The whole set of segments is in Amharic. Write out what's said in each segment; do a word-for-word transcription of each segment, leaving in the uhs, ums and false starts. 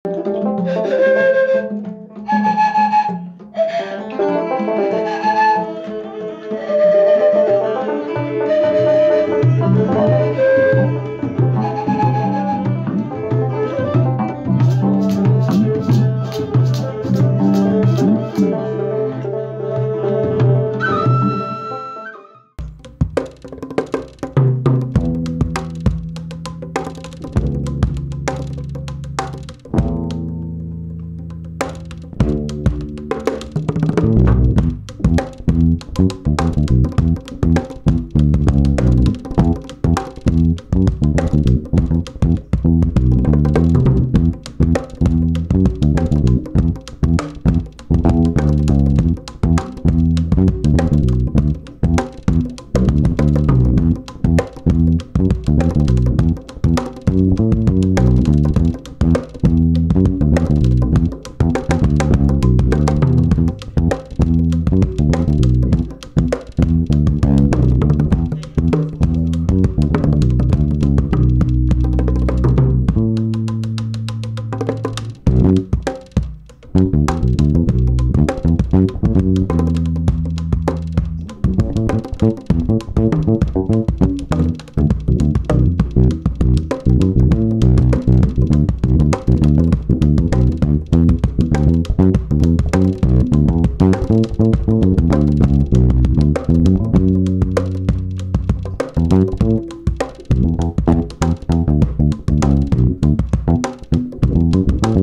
Thank you.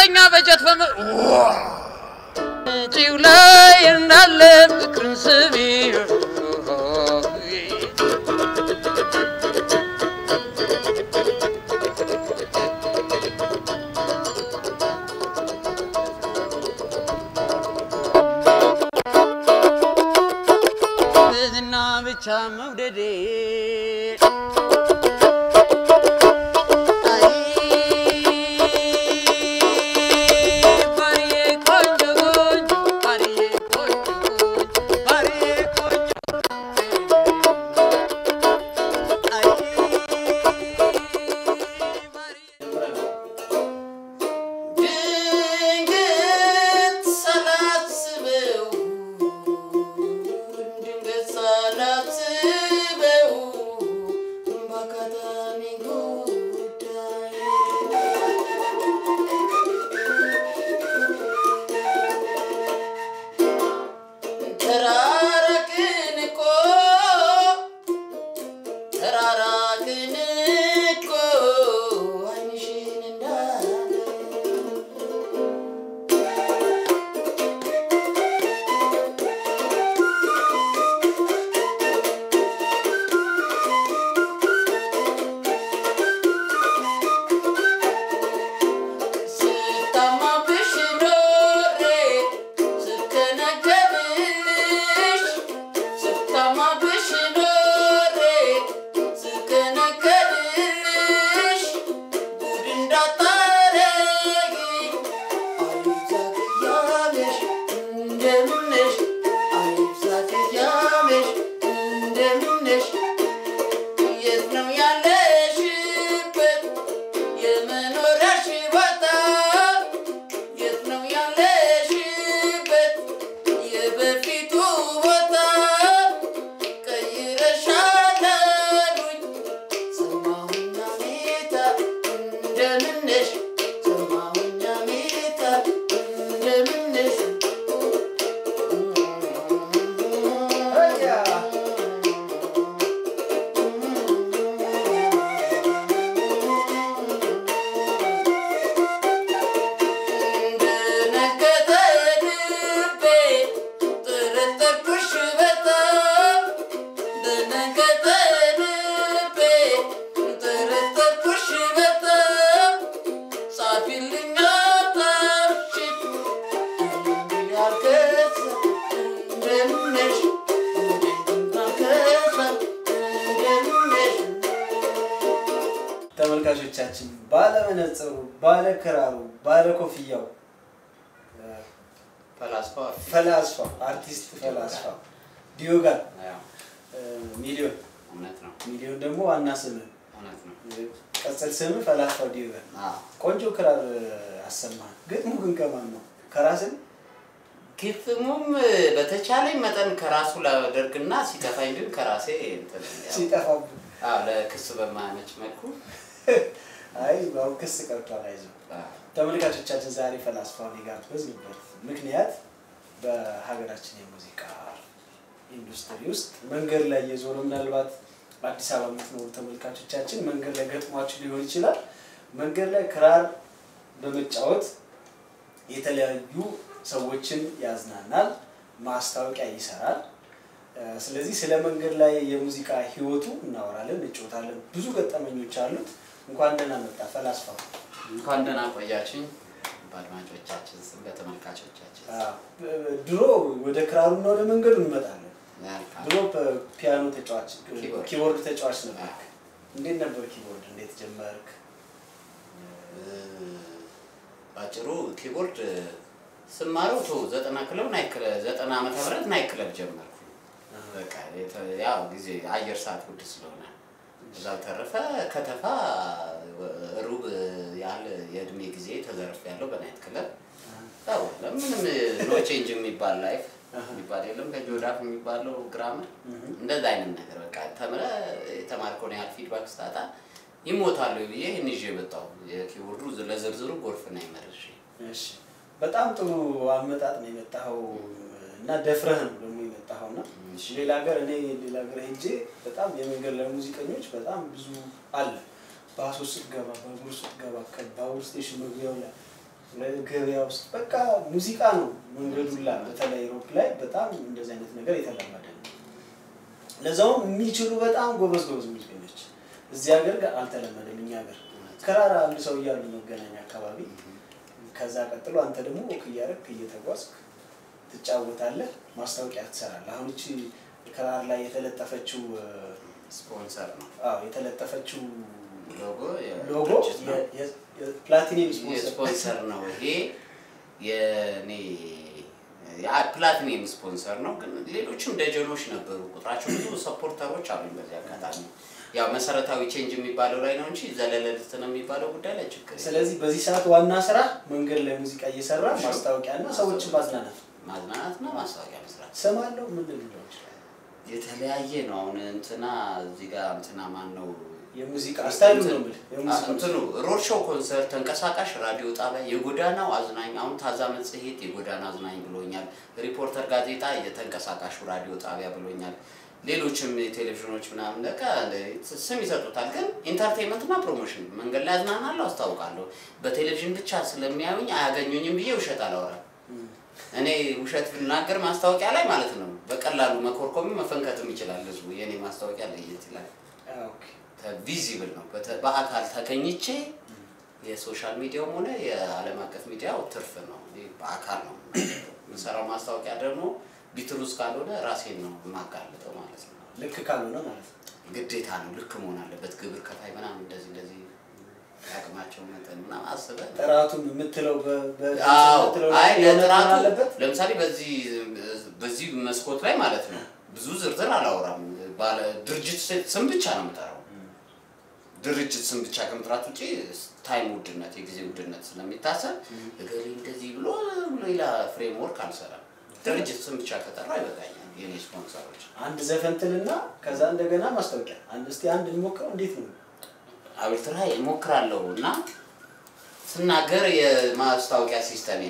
ከፍተኛ በጀት በመ ጪው ላይ እንዳለ ፍቅርን ስቢ እና ብቻ መውደዴ ተመልካቾቻችን ባለ መነጽሩ ባለ ክራሩ ባለ ኮፍያው ፈላስፋ ፈላስፋ አርቲስት ፈላስፋ ዲዮጋን ሚሊዮን እውነት ነው ሚሊዮን ደግሞ ዋና ስም እውነት ነው ቀጽል ስም ፈላስፋ ዲዮጋን ቆንጆ ክራር አሰማን ግጥሙ ግን ከማን ነው ከራስን ግጥሙም በተቻለኝ መጠን ከራሱ ላደርግና ሲጠፋኝ ግን ከራሴ እንትን ሲጠፋብ አዎ ለክስ በማመች መልኩ አይ ባው ክስ ቀርቷል አይዞ ተመልካቾቻችን ዛሬ ፈላስፋውን የጋበዝንበት ምክንያት በሀገራችን የሙዚቃ ኢንዱስትሪ ውስጥ መንገድ ላይ የዞረ ምናልባት አዲስ አበባ የምትኖሩ ተመልካቾቻችን መንገድ ላይ ገጥሟችሁ ሊሆን ይችላል መንገድ ላይ ክራር በመጫወት የተለያዩ ሰዎችን ያዝናናል ማስታወቂያ ይሰራል ስለዚህ ስለ መንገድ ላይ የሙዚቃ ህይወቱ እናወራለን እንጫወታለን ብዙ ገጠመኞች አሉት እንኳን ደህና መጣ ፈላስፋ እንኳን ደህና ቆያችሁኝ ባድማጮቻችን ስም በተመልካቾቻችን ድሮ ወደ ክራሩ ነው ወደ መንገዱ እንመጣለን ድሮ ፒያኖ ተጫዋች ኪቦርድ ተጫዋች ነበር እንዴት ነበር ኪቦርድ እንዴት ጀመርክ ባጭሩ ኪቦርድ ስማረው ቶ ዘጠና ክለብ ናይክለ ዘጠና ዓመተ ምህረት ናይክለብ ጀመርኩ በቃ ያው ጊዜ አየር ሰዓት ውድ ስለሆነ እዛው ተረፈ ከተፋ ሩብ ያለ የእድሜ ጊዜ ተዘርፍ ያለው በናይት ክለብ ታው ለምንም ኖ ቼንጅ የሚባል ላይፍ የሚባል የለም ከጆዳፍ የሚባለው ግራመር እንደዛ አይነት ነገር በቃ ተምረ ተማርከው ነው ያል ፊድባክ ስታታ ይሞታሉ ብዬ እንጂ የመጣው የኪቦርዱ ለዝርዝሩ ጎርፍ ነው ይመርሽ እሺ በጣም ጥሩ አመጣጥ ነው የመጣው እና ደፍረህ ነው ደግሞ የመጣውና ሌላ ሀገር እኔ ሌላ ሀገር ሄጄ በጣም የመንገድ ላይ ሙዚቀኞች በጣም ብዙ አለ ባሶስ ገባ ባቡር ውስጥ ገባ ከባቡር ስቴሽን መግቢያው ላይ ለገበያ ውስጥ በቃ ሙዚቃ ነው መንገዱላ በተለይ ሮክ ላይ በጣም እንደዚህ አይነት ነገር የተለመደ ነው ለዛው የሚችሉ በጣም ጎበዝ ጎበዝ ሙዚቀኞች እዚህ ሀገር ጋር አልተለመደም እኛ ሀገር ከራራ አንድ ሰው ያሉ መገናኛ አካባቢ ከዛ ቀጥሎ አንተ ደግሞ ወክ ያረክ እየተጓዝክ ትጫወታለህ ማስታወቂያ ትሰራለህ አሁን እቺ ከራር ላይ የተለጠፈችው ስፖንሰር ነው አዎ የተለጠፈችው ሎጎ ሎጎ የፕላቲኒየም ስፖንሰር ነው ይሄ የኔ ያ ፕላቲኒየም ስፖንሰር ነው ግን ሌሎችም ደጀኖች ነበሩ ቁጥራቸው ብዙ ሰፖርተሮች አሉኝ በዚህ አጋጣሚ ያው መሰረታዊ ቼንጅ የሚባለው ላይ ነው እንጂ ዘለለልት ነው የሚባለው ጉዳይ ላይ ችግር ስለዚህ በዚህ ሰዓት ዋና ስራ መንገድ ላይ ሙዚቃ እየሰራ ማስታወቂያና ሰዎችን ማዝናናት ማዝናናትና ማስታወቂያ መስራት ሰማለው ምንድን ነው የተለያየ ነው አሁን እንትና እዚህ ጋር እንትና ማን ነው የሙዚቃ ስታይል ነው የሙዚቃ እንትኑ ሮድ ሾው ኮንሰርት ተንቀሳቃሽ ራዲዮ ጣቢያ የጎዳናው አዝናኝ አሁን ታዛ መጽሔት የጎዳና አዝናኝ ብሎኛል ሪፖርተር ጋዜጣ የተንቀሳቃሽ ራዲዮ ጣቢያ ብሎኛል ሌሎችም ቴሌቪዥኖች ምናምን ለካ ስም ይሰጡታል ግን ኢንተርቴይንመንት እና ፕሮሞሽን መንገድ ላይ አዝናናለሁ አስተዋውቃለሁ በቴሌቪዥን ብቻ ስለሚያዩኝ አያገኙኝም ብዬ ውሸት አላወራም እኔ ውሸት ብናገር ማስታወቂያ ላይ ማለት ነው በቀላሉ መኮርኮም መፈንከትም ይችላል ህዝቡ የኔ ማስታወቂያ ለየት ይላል ኦኬ ቪዚብል ነው በአካል ተገኝቼ የሶሻል ሚዲያው ሆነ የዓለም አቀፍ ሚዲያው ትርፍ ነው በአካል ነው ምሰራው ማስታወቂያ ደግሞ ቢትሩስ ካልሆነ ራሴን ነው ማጋለጠው ማለት ነው ልክ ካልሆነ ማለት ግዴታ ነው ልክ መሆን አለበት ግብር ከፋይ ምናምን እንደዚህ እንደዚህ አቅማቸው መጠን ምናምን አስበ ጥራቱን የምትለው በምትለው አይ ለጥራቱ ለምሳሌ በዚህ በዚህ መስኮት ላይ ማለት ነው ብዙ ዝርዝር አላወራም ባለ ድርጅት ስም ብቻ ነው የምጠራው ድርጅት ስም ብቻ ከመጥራት ውጪ ታይም ውድነት የጊዜ ውድነት ስለሚታሰብ እገሌ እንደዚህ ብሎ ሌላ ፍሬምወርክ አልሰራም ድርጅት ስም ብቻ ከተራ ይበቃኛል የኔ ስፖንሰሮች አንድ ዘፈንትልና ከዛ እንደገና ማስታወቂያ አንድ እስቲ አንድ እንሞክረው እንዴት ነው አብልትራ ይሞክራለውና ስናገር የማስታወቂያ ሲስተም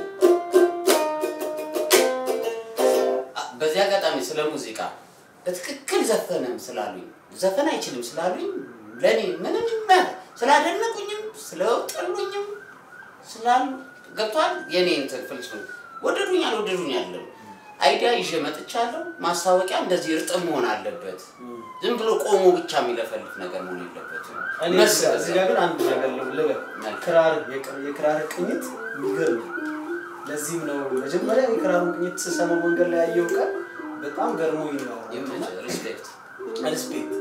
በዚያ አጋጣሚ ስለ ሙዚቃ በትክክል ዘፈነም ስላሉኝ ዘፈን አይችልም ስላሉኝ ለኔ ምንም ስላደነቁኝም ስለወጣሉኝም ስላል ገብቷል የኔ እንትን ፍልስፍና ወደዱኝ አልወደዱኝ አይደለም አይዲያ ይዤ መጥቻለሁ ማስታወቂያ እንደዚህ እርጥም መሆን አለበት ዝም ብሎ ቆሞ ብቻ የሚለፈልፍ ነገር መሆን የለበትም እኔ እዚህ ጋር ግን አንድ ነገር ልበል ክራር የክራር ቅኝት የሚገርም ለዚህም ነው መጀመሪያ የክራር ቅኝት ስሰማው መንገድ ላይ ያየው ቃል በጣም ገርሞኝ ነው ሪስፔክት ሪስፔክት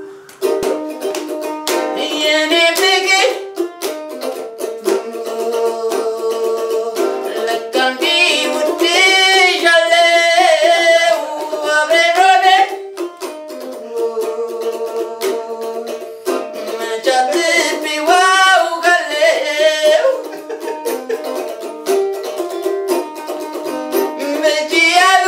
የኔ ፍቅር ለካንዲ ውድሻለ አብረሮደ መቻት ቢዋው ጋለው መጂያሉ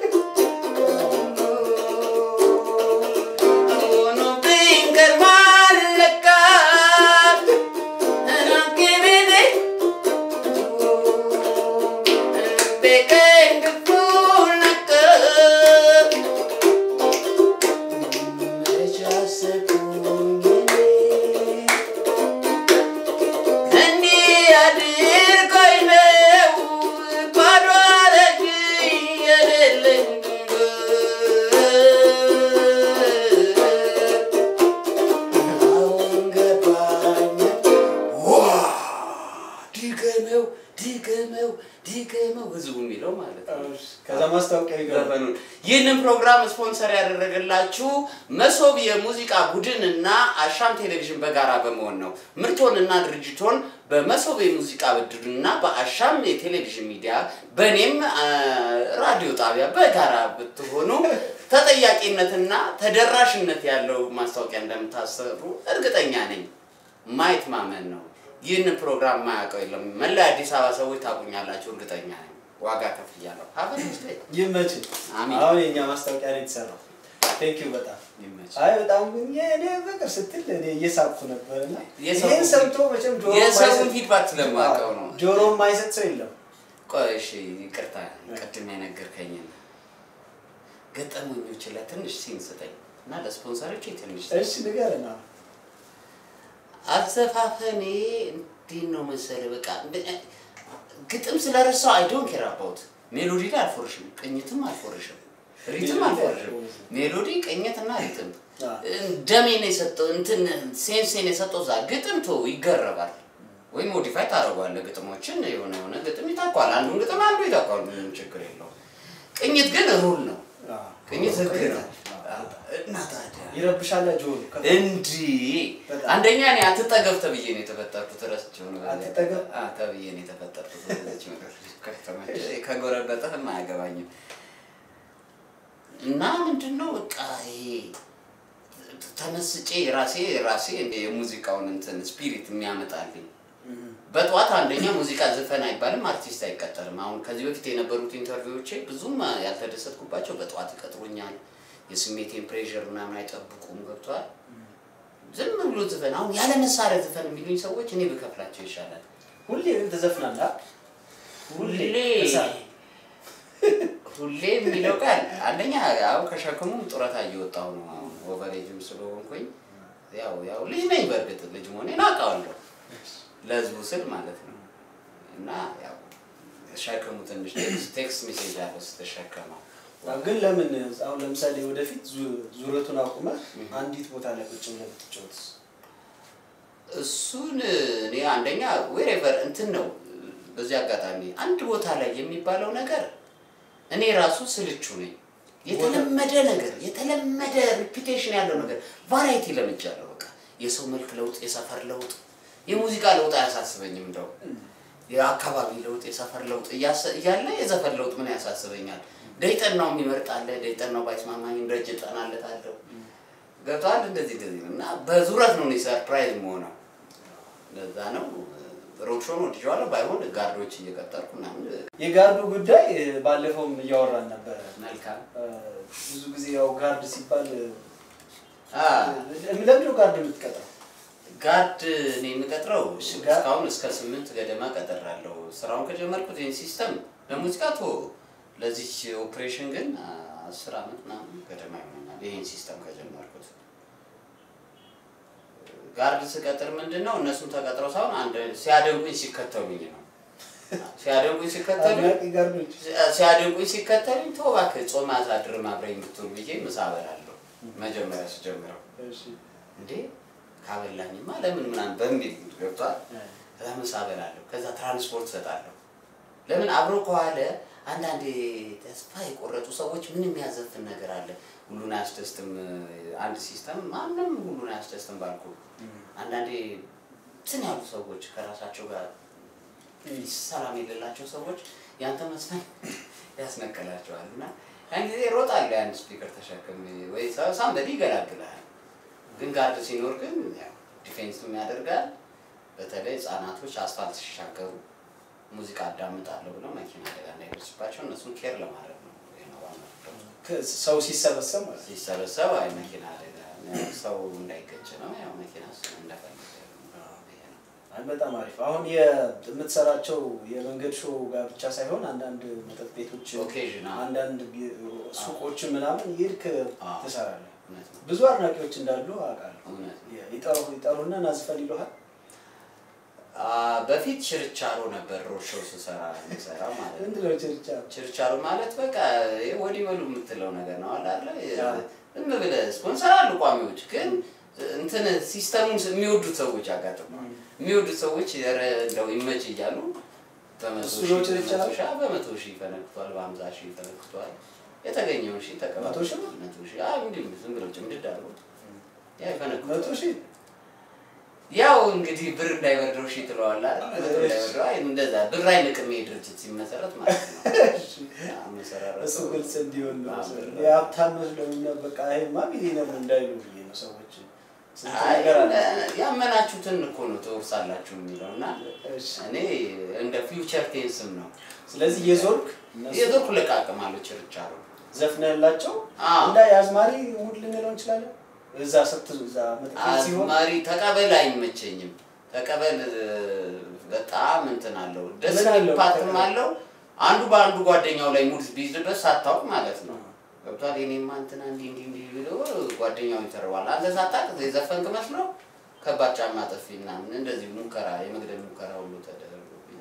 ይህንን ፕሮግራም ስፖንሰር ያደረገላችሁ መሶብ የሙዚቃ ቡድንና አሻም ቴሌቪዥን በጋራ በመሆን ነው ምርቶንና ድርጅቶን በመሶብ የሙዚቃ ቡድንና በአሻም የቴሌቪዥን ሚዲያ በኔም ራዲዮ ጣቢያ በጋራ ብትሆኑ ተጠያቂነትና ተደራሽነት ያለው ማስታወቂያ እንደምታሰሩ እርግጠኛ ነኝ ማይት ማመን ነው ይህንን ፕሮግራም ማያውቀው የለም መላ አዲስ አበባ ሰዎች ታቁኛላችሁ እርግጠኛ ነኝ ዋጋ ከፍያለሁ አብረን ይመች አሜን አሁን የኛ ማስታወቂያ ላይ ተሰራው ቴንክ ዩ በጣም ይመች አይ በጣም ግን የኔ ፍቅር ስትል እኔ እየሳብኩ ነበርና ይሄን ሰምቶ መቼም ጆሮ የሰውን ፊድባክ ስለማውቀው ነው ጆሮ ማይሰጥ ሰው የለም ቆይ እሺ ይቅርታ ቀድሜ ነገርከኝ ገጠመኞች ላይ ትንሽ ሲንሰጠኝ እና ለስፖንሰሮች ትንሽ እሺ ንገረና አዘፋፈኔ እንዴት ነው መሰለ በቃ ግጥም ስለረሳው I don't care about ሜሎዲ ላይ አልፎርሽም ቅኝትም አልፎርሽም ሪትም አልፎርሽም ሜሎዲ ቅኝትና ሪትም ደሜን የሰጠው እንትን ሴንሴን የሰጠው ዛ ግጥም ቶ ይገረባል ወይ ሞዲፋይ ታረጋዋለህ ግጥሞችን የሆነ የሆነ ግጥም ይታቋል አንዱን ግጥም አንዱ ይታቋል ምንም ችግር የለውም ቅኝት ግን ሩል ነው ቅኝት ህግ ነው እና ታዲያ ይረብሻል ጆሮ እንዲ አንደኛ እኔ አትጠገብ ተብዬ ነው የተፈጠርኩት ረስቼው ነው አትጠገብ አ ተብዬ ነው የተፈጠርኩት ለዚህ ነገር ከተማች ከጎረበጠህም አያገባኝም እና ምንድነው በቃ ይሄ ተመስጬ ራሴ ራሴ እንደ ሙዚቃውን እንትን ስፒሪት የሚያመጣልኝ በጧት አንደኛ ሙዚቃ ዘፈን አይባልም አርቲስት አይቀጠርም አሁን ከዚህ በፊት የነበሩት ኢንተርቪውዎቼ ብዙም ያልተደሰትኩባቸው በጧት ይቀጥሩኛል የስሜቴን ፕሬሸር ምናምን አይጠብቁም ገብቷል ዝም ብሎ ዘፈን አሁን ያለ መሳሪያ ዘፈን የሚሉኝ ሰዎች እኔ በከፍላቸው ይሻላል ሁሌ ተዘፍናላ ሁሌ ሁሌ የሚለው ቃል አንደኛ ያው ከሸከሙም ጡረታ እየወጣው ነው ኦቨሬጅም ስለሆንኩኝ ያው ያው ልጅ ነኝ በርግጥ ልጅ መሆኔን አውቃለሁ ለዝቡ ስል ማለት ነው እና ያው ሸከሙ ትንሽ ቴክስት ሜሴጅ አለስ ተሸከመው ግን ለምን አሁን ለምሳሌ ወደፊት ዙረቱን አቁመ አንዲት ቦታ ላይ ቁጭ ብለህ ብትጫወት እሱን እኔ አንደኛ wherever እንትን ነው በዚህ አጋጣሚ አንድ ቦታ ላይ የሚባለው ነገር እኔ ራሱ ስልቹ ነኝ የተለመደ ነገር የተለመደ ሪፒቴሽን ያለው ነገር ቫራይቲ ለምቻለሁ በቃ የሰው መልክ ለውጥ የሰፈር ለውጥ የሙዚቃ ለውጥ አያሳስበኝም እንደው የአካባቢ ለውጥ የሰፈር ለውጥ እያለ የዘፈን ለውጥ ምን ያሳስበኛል ደይጠናው የሚመርጣለ ደይጠናው ባይስማማኝ እንደጅ ጠናለታለሁ ገብቷል እንደዚህ እንደዚህ እና በዙረት ነው ነው ሰርፕራይዝ መሆነው ለዛ ነው ሮክሾን ወዲያው ባይሆን ጋርዶች እየቀጠርኩ ምናምን የጋርዱ ጉዳይ ባለፈውም እያወራን ነበር መልካም ብዙ ጊዜ ያው ጋርድ ሲባል አ ለምን ነው ጋርድ የምትቀጥረው ጋርድ እኔ የምቀጥረው እስካሁን እስከ ስምንት ገደማ ቀጥራለሁ ስራውን ከጀመርኩት ይሄን ሲስተም ለሙዚቃ ቶ ለዚህ ኦፕሬሽን ግን አስር አመት ምናምን ገደማ ይሆናል ይሄን ሲስተም ከጀመርኩት ጋርድ ስቀጥር ምንድነው እነሱም ተቀጥረው ሳይሆን አንድ ሲያደንቁኝ ሲከተሉኝ ነው ሲያደንቁኝ ሲከተሉኝ ጋርዶች ሲያደንቁኝ ሲከተሉኝ ተውባከ ጾም አሳድር ማብረኝ ምትሉ ብዬ መሳበራለሁ መጀመሪያ ሲጀምረው እሺ እንዴ ካበላኝማ ለምን ምናምን በሚል ገብቷል ለምሳበራለሁ ከዛ ትራንስፖርት ሰጣለሁ ለምን አብሮ ከዋለ አንዳንዴ ተስፋ የቆረጡ ሰዎች ምን የሚያዘፍን ነገር አለ ሁሉን አስተስተም አንድ ሲስተም ማንንም ሁሉን አስተስተም ባልኩ አንዳንዴ ትን ያሉ ሰዎች ከራሳቸው ጋር ሰላም የሌላቸው ሰዎች ያንተ መስፈን ያስነከላቸዋልና አንዴ ሮጣለ አንድ ስፒከር ተሸከም ወይ ሳምበዲ ይገላግላል ግን ጋርድ ሲኖር ግን ያው ዲፌንስ የሚያደርጋል በተለይ ጻናቶች አስፋልት ሲሻገሩ ሙዚቃ አዳምጣለሁ ብለው መኪና አደጋ እንዳይደርስባቸው እነሱን ኬር ለማድረግ ነው የነዋው ሰው ሲሰበሰብ ማለት ሲሰበሰብ አይ መኪና አደጋ ሰው እንዳይገጭ ነው ያው መኪና እንደፈለገ አይ በጣም አሪፍ አሁን የምትሰራቸው የመንገድ ሾው ጋር ብቻ ሳይሆን አንዳንድ መጠጥ ቤቶች ኦኬዥናል አንዳንድ ሱቆች ምናምን ይልክ ተሰራለ ብዙ አድናቂዎች እንዳሉ አውቃለሁ ይጣሩ ይጣሩና ናዝፈል ይሏል በፊት ችርቻሮ ነበር ሮሾው ሲሰራ ሲሰራ ማለት እንዴ ነው ችርቻሮ ችርቻሮ ማለት በቃ ወዲ ወሉ የምትለው ነገር ነው አይደል እንደ ብለ ስፖንሰር አሉ ቋሚዎች ግን እንትን ሲስተሙን የሚወዱት ሰዎች አጋጥመው የሚወዱት ሰዎች እንደው ይመጭ ይያሉ በመቶ ሺህ በመቶ ሺህ ፈነክቷል በሃምሳ ሺህ ፈነክቷል የተገኘው ሺህ ተቀባቶ ሺህ መቶ ሺህ አይ እንዴ ዝም ብለው ጭምድድ አሉ ያ ፈነክቷል መቶ ሺህ ያው እንግዲህ ብር እንዳይወርደው ሺህ ትለዋል አይደል እንዳይወርደው አይ እንደዛ ብር አይንቅም ድርጅት ሲመሰረት ማለት ነው አመሰራራ እሱ ግልጽ እንዲሆን ነው ያብታም ነው በቃ አይማ ሚሊዮነር እንዳይሉ ነው ሰዎች ያመናችሁትን እኮ ነው ተወርሳላችሁ የሚለውና እኔ እንደ ፊውቸር ቴንስም ነው ስለዚህ የዞርክ የዞርክ ለቃቀማለው ችርቻሮ ዘፍነላቸው እንዳ ያዝማሪ ሙድ ልንለው እንችላለን እዛ ሰጥቶ እዛ መጥተው ሲሆን አዝማሪ ተቀበል አይመቸኝም ተቀበል በጣም እንትን አለው ደስ ይፓትም አለው አንዱ ባንዱ ጓደኛው ላይ ሙድ ቢዝበት ሳታውቅ ማለት ነው ገብቷል እኔማ እንትና እንዲ እንዲ እንዲ ብለው ጓደኛው ይተርዋል አንተ ሳታውቅ ዘፈንክ መስሎ ከባጫማ ጠፊና እንደዚህ ሙከራ የመግደል ሙከራ ሁሉ ተደረገው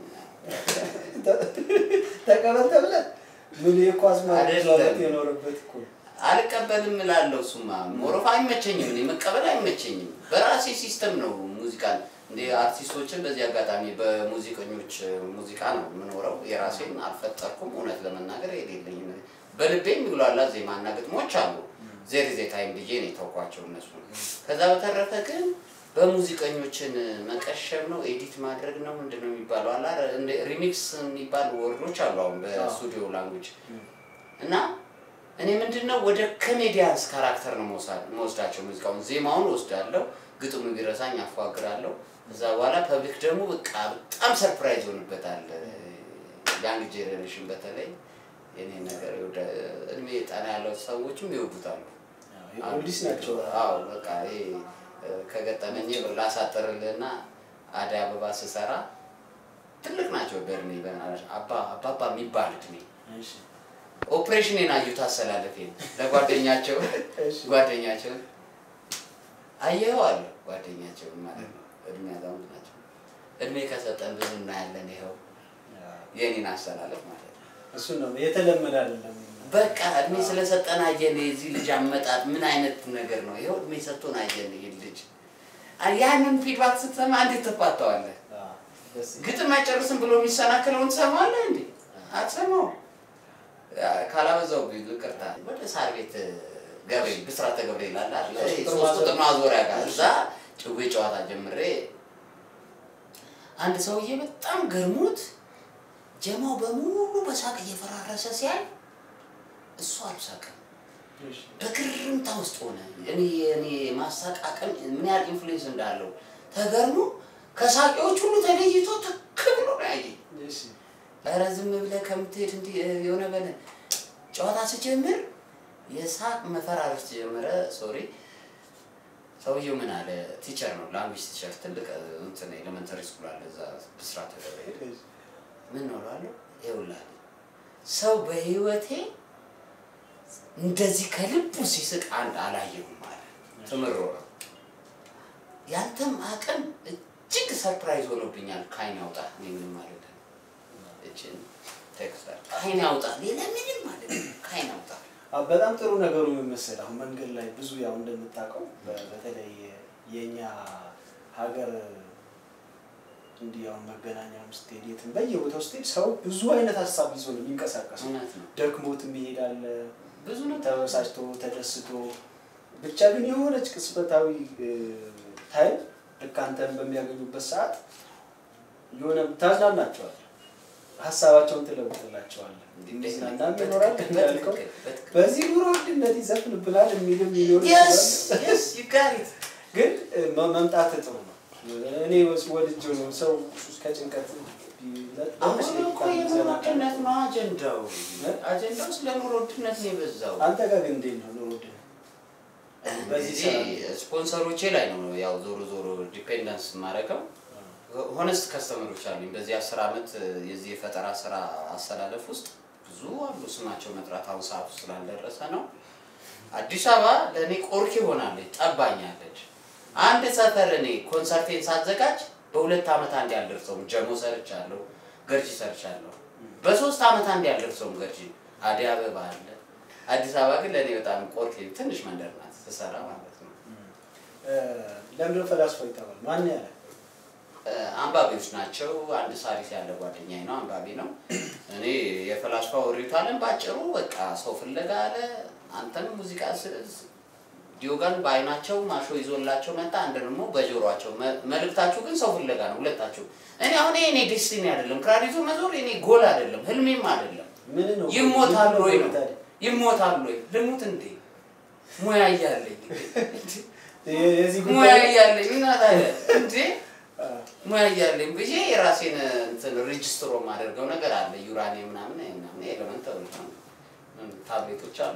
ተቀበል ተብለ ምን የኳስ ማለት የኖርበት እኮ አልቀበልም እላለሁ ሱማ ሞሮፍ አይመቸኝም እኔ መቀበል አይመቸኝም በራሴ ሲስተም ነው ሙዚቃን እንደ አርቲስቶችን በዚህ አጋጣሚ በሙዚቀኞች ሙዚቃ ነው ምኖረው የራሴን አልፈጠርኩም እውነት ለመናገር የሌለኝ በልቤ የሚግሏላ ዜማና ግጥሞች አሉ ዜር ዜ ታይም ዲጄ ነው ተውቋቸው እነሱ ከዛ በተረፈ ግን በሙዚቀኞችን መቀሸም ነው ኤዲት ማድረግ ነው ምንድነው የሚባለው አላ ሪሚክስ የሚባል ወርዶች አሉ አሁን በስቱዲዮ ላንጉዌጅ እና እኔ ምንድነው ወደ ኮሜዲያንስ ካራክተር ነው መወስዳቸው ሙዚቃውን ዜማውን ወስዳለሁ ግጥሙ ቢረሳኝ አፋግራለሁ እዛ በኋላ ፐብሊክ ደግሞ በቃ በጣም ሰርፕራይዝ ሆነበታል ያንግ ጄነሬሽን በተለይ የኔ ነገር ወደ እድሜ ጣና ያለው ሰዎችም ይወዱታል ኦልዲስ ናቸው አዎ በቃ ይሄ ከገጠመኝ ላሳጥርልና አዳይ አበባ ሰሰራ ትልቅ ናቸው በርኔ በናሽ አባ አባባ የሚባል እድሜ እሺ ኦፕሬሽንን አዩት አሰላለፈኝ ለጓደኛቸው ጓደኛቸው አየዋል ጓደኛቸው ማለት ነው እድሜ ያዛው ናቸው እድሜ ከሰጠን ብዙ እናያለን ይሄው የኔን አሰላለፍ ማለት ነው እሱ ነው የተለመደ አይደለም በቃ እድሜ ስለሰጠን አየን እዚህ ልጅ አመጣጥ ምን አይነት ነገር ነው ይሄው እድሜ ሰጥቶን አየን ይሄ ልጅ ያንን ፊድባክ ስትሰማ እንዴት ተፋታዋለህ ግጥም አይጨርስም ብሎ የሚሰናከለውን ሰማለ እንዴ አትሰማው ካላበዛው ይቅርታ ወደ ሳር ቤት ገብሬ ብስራተ ገብሬ ይላል አይደል ሶስት ቁጥር ማዞሪያ ጋር እዛ ጭዌ ጨዋታ ጀምሬ አንድ ሰውዬ በጣም ገርሞት ጀማው በሙሉ በሳቅ እየፈራረሰ ሲያይ እሱ አልሳቀም በግርምታ ውስጥ ሆነ እኔ እኔ ማሳቃቀም ምን ያህል ኢንፍሉዌንስ እንዳለው ተገርሞ ከሳቂዎች ሁሉ ተለይቶ ተከብሎ ነው ያየኝ እሺ ለረዝም ብለ ከምትሄድ እንዲ የሆነ በለ ጨዋታ ሲጀምር የሳቅ መፈራረስ ጀመረ ሶሪ ሰውየው ምን አለ ቲቸር ነው ላንጉዌጅ ቲቸር ትልቅ እንትን ኤሌመንተሪ ስኩል አለ እዛ ብስራት ተደረገ ምን ነው አለ ይውላል ሰው በህይወቴ እንደዚህ ከልቡ ሲስቅ አንድ አላየሁም ማለት ተመሮ ያንተም አቀም እጅግ ሰርፕራይዝ ሆኖብኛል ካይን ያውጣ ምን ማለት ነው እቺን ቴክስት ካይን ያውጣ ሌላ ምንም ማለት ነው ካይን ያውጣ በጣም ጥሩ ነገሩ ምን መሰለህ አሁን መንገድ ላይ ብዙ ያው እንደምታውቀው በተለይ የኛ ሀገር እንዲያው መገናኛ ስቴዲየም በየቦታው ስቴድ ሰው ብዙ አይነት ሐሳብ ይዞ ነው የሚንቀሳቀሰው ደክሞት ይሄዳል ብዙ ነው ተበሳጭቶ ተደስቶ ብቻ ግን የሆነች ቅስበታዊ ታይም ለካንተን በሚያገኙበት ሰዓት የሆነ ታዝናናቸዋል ሐሳባቸውን ተለውጥላቸዋል እንደዚህ አንዳንድ ይኖራል እንዳልከው በዚህ ኑሮ ውድነት ይዘፍን ብላል የሚልም ይኖር yes yes you got it ግን መምጣት ጥሩ ነው እኔ ወልጅ ነው ሰው ከጭንቀት አሁን እኮ የኑሮ ውድነት ነው አጀንዳው አጀንዳው ስለ ኑሮ ውድነት ነው የበዛው አንተ ጋር ግን እንዴት ነው ኑሮ ውድነት በዚህ ስፖንሰሮቼ ላይ ነው ያው ዞሮ ዞሮ ዲፔንደንስ ማረከው ሆነስት ከስተመሮች አሉኝ በዚህ አስር አመት የዚህ የፈጠራ ስራ አሰላለፍ ውስጥ ብዙ አሉ ስማቸው መጥራት አሁን ሰዓቱ ስላልደረሰ ነው አዲስ አበባ ለኔ ቆርኪ ሆናለች ጠባኛለች አንድ ሰፈር እኔ ኮንሰርቴን ሳዘጋጅ በሁለት አመት አንድ ያልደርሰው ጀሞ ሰርቻለሁ ገርጂ ሰርቻለሁ በሶስት አመት አንድ ያልደርሰው ገርጂ አዲስ አበባ አለ አዲስ አበባ ግን ለኔ በጣም ቆርኪ ትንሽ መንደር ናት ተሰራ ማለት ነው ለምን ፈላስፋ ይታወቃል ማን ያለ አንባቢዎች ናቸው አንድ ሳሪስ ያለ ጓደኛዬ ነው አንባቢ ነው እኔ የፈላስፋው ሪታለን ባጭሩ በቃ ሰው ፍለጋ አለ አንተም ሙዚቃ ዲዮጋን ባይናቸው ማሾ ይዞላቸው መጣ አንደርሞ በጆሮአቸው መልክታችሁ ግን ሰው ፍለጋ ነው ሁለታችሁ እኔ አሁን እኔ ዲስቲኒ አይደለም ክራሪዞ መዞር እኔ ጎል አይደለም ህልሜም አይደለም ምን ነው ይሞታል ወይ ነው ይሞታል ወይ ልሙት እንዴ ሙያ ያያለኝ የዚህ ሙያ ያያለኝ እና ታዲያ እንዴ ሙያ ያያለኝ በጂ ራሴን እንትን ሬጂስተር ማድረገው ነገር አለ ዩራኒየም ምናምን ምናምን ኤሌመንታሪ ነው ታብሌቶች አሉ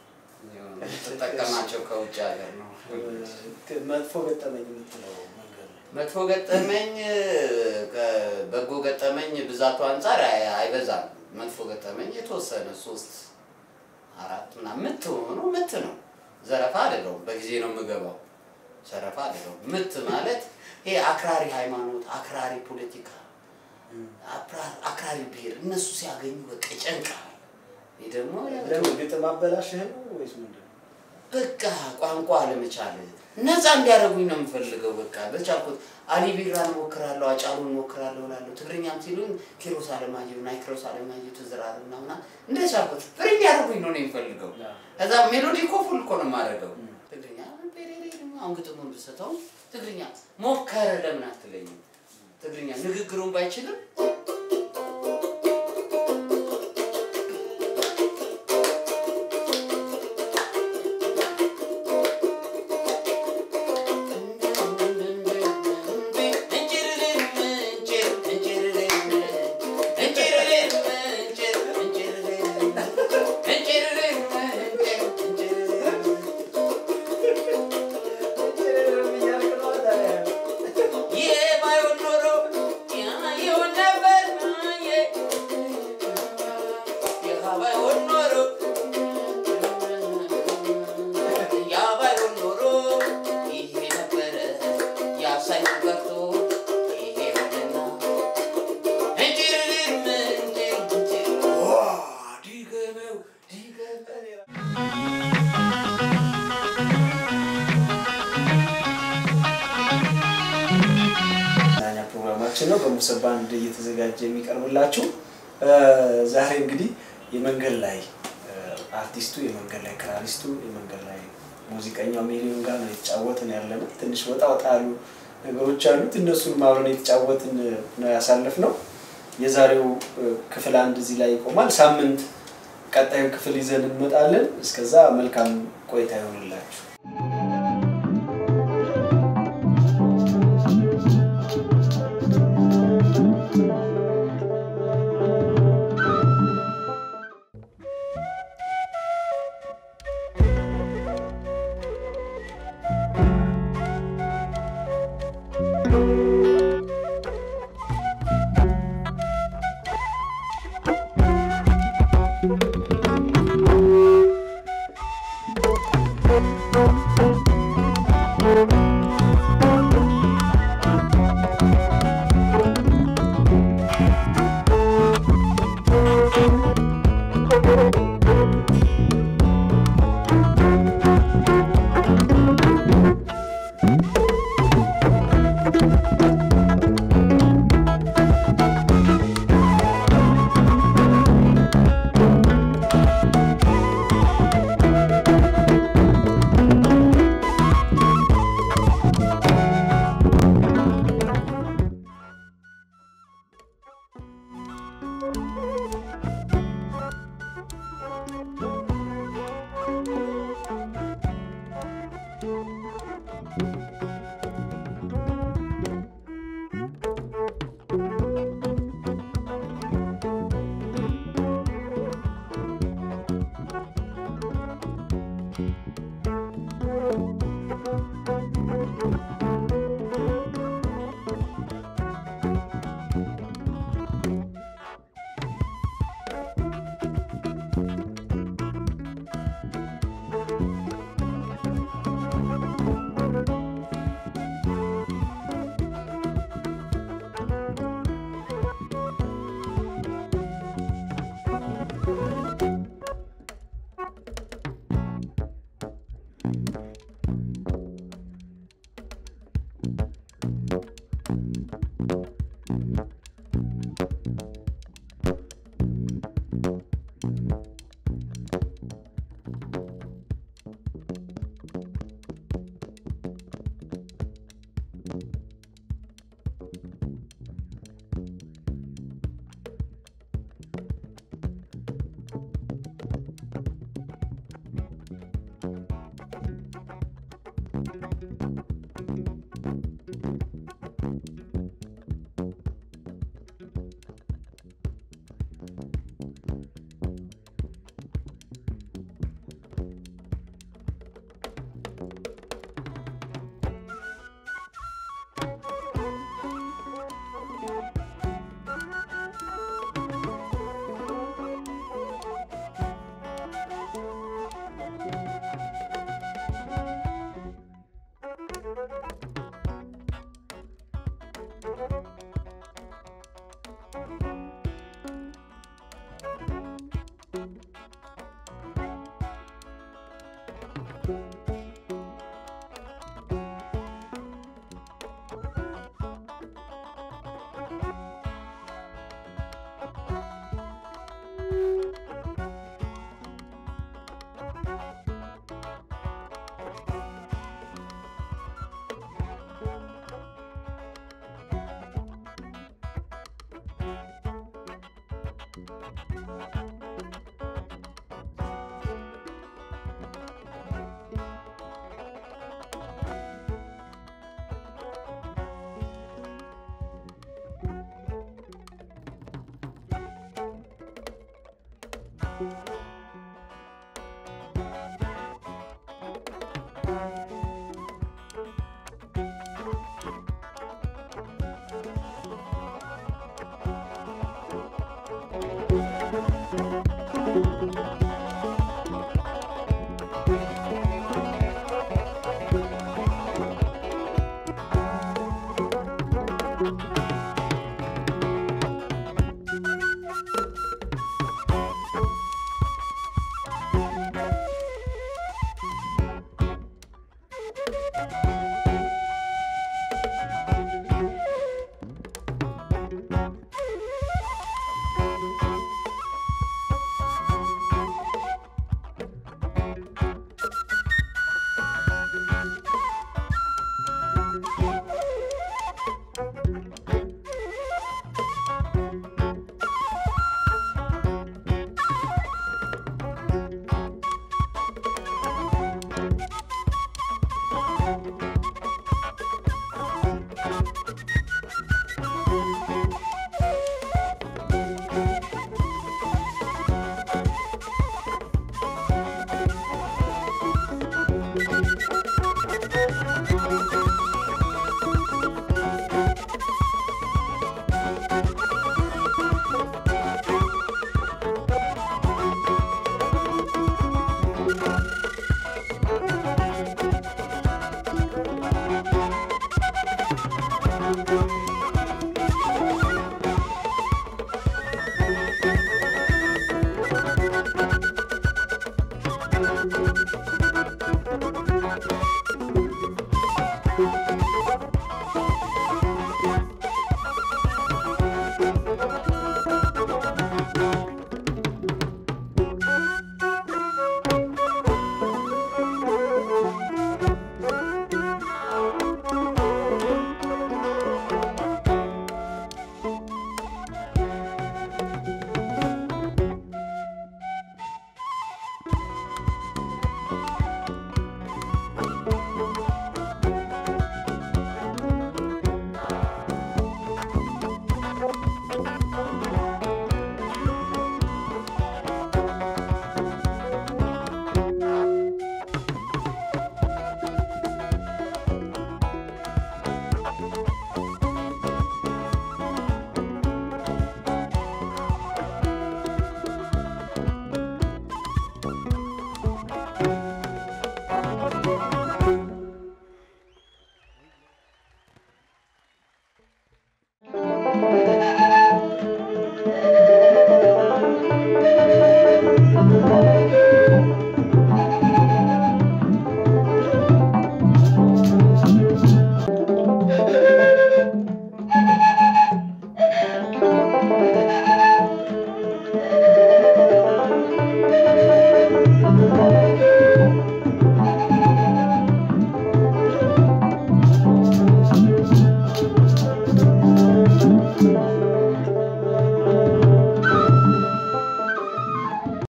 ተጠቀማቸው ከውጭ ሀገር ነው መጥፎ ገጠመኝ የምትለው መንገድ መጥፎ ገጠመኝ በጎ ገጠመኝ ብዛቱ አንፃር አይበዛም መጥፎ ገጠመኝ የተወሰነ ሶስት አራት ምናምን ምት ሆኖ ምት ነው ዘረፋ አይደለም በጊዜ ነው የምገባው ዘረፋ አይደለም ምት ማለት ይሄ አክራሪ ሃይማኖት አክራሪ ፖለቲካ አፕራር አክራሪ ብሄር እነሱ ሲያገኙ በቃ ጨንቃል ይደሞ ለምን ግጥም አበላሽህ ነው ወይስ ምንድነው በቃ ቋንቋ ለመቻል ነፃ እንዲያደርጉኝ ነው የምፈልገው በቃ በቻልኩት አሊ ቢራን ሞክራለሁ አጫሉን ሞክራለሁ ላለው ትግርኛም ሲሉን ኪሮስ አለማየሁ ናይ ኪሮስ አለማየሁ ተዝራርና እና እንደቻልኩት ፍሪ እንዲያደርጉኝ ነው የምፈልገው ከዛ ሜሎዲ ኮፉል እኮ ነው ማረገው ትግርኛ አሁን ግጥሙን ብሰተው ትግርኛ ሞከረ ለምን አትለኝ ትግርኛ ንግግሩን ባይችልም ነው በሙሰባንድ እየተዘጋጀ የሚቀርብላችሁ ዛሬ እንግዲህ የመንገል ላይ አርቲስቱ የመንገል ላይ ክራሪስቱ የመንገል ላይ ሙዚቀኛው ሚሊዮን ጋር ነው የተጫወተን ያለነው ትንሽ ወጣ ወጣ ያሉ ነገሮች አሉት እነሱን ማብረን የተጫወተን ነው ያሳለፍነው የዛሬው ክፍል አንድ እዚህ ላይ ይቆማል ሳምንት ቀጣዩ ክፍል ይዘን እንመጣለን እስከዛ መልካም ቆይታ ይሁንላችሁ Thank you. Thank you.